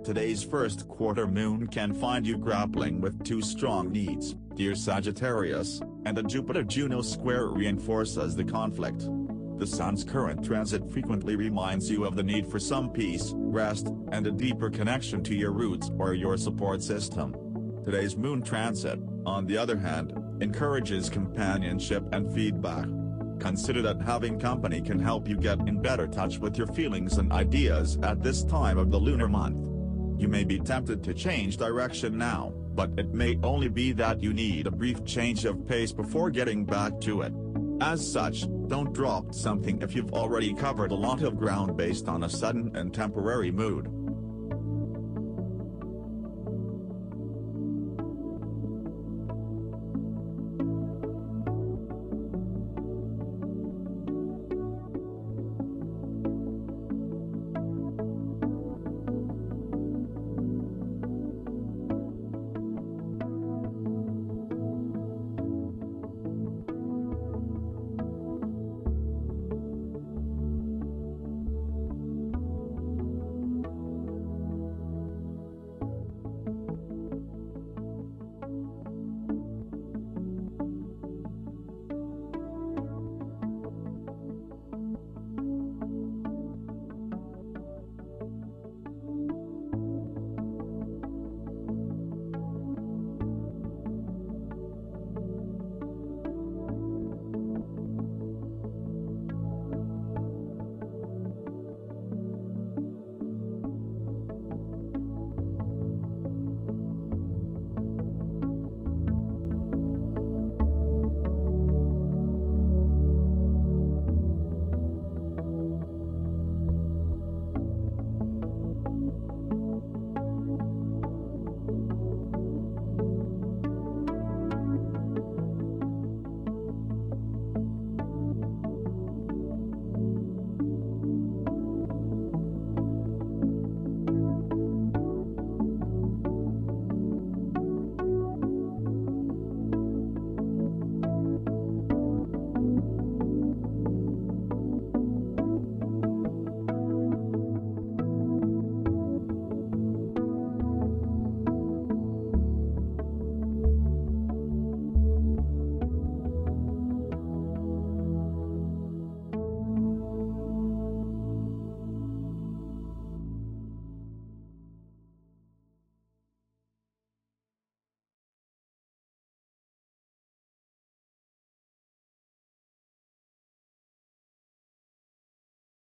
Today's first quarter moon can find you grappling with two strong needs, dear Sagittarius, and a Jupiter-Juno square reinforces the conflict. The Sun's current transit frequently reminds you of the need for some peace, rest, and a deeper connection to your roots or your support system. Today's moon transit, on the other hand, encourages companionship and feedback. Consider that having company can help you get in better touch with your feelings and ideas at this time of the lunar month. You may be tempted to change direction now, but it may only be that you need a brief change of pace before getting back to it. As such, don't drop something if you've already covered a lot of ground based on a sudden and temporary mood.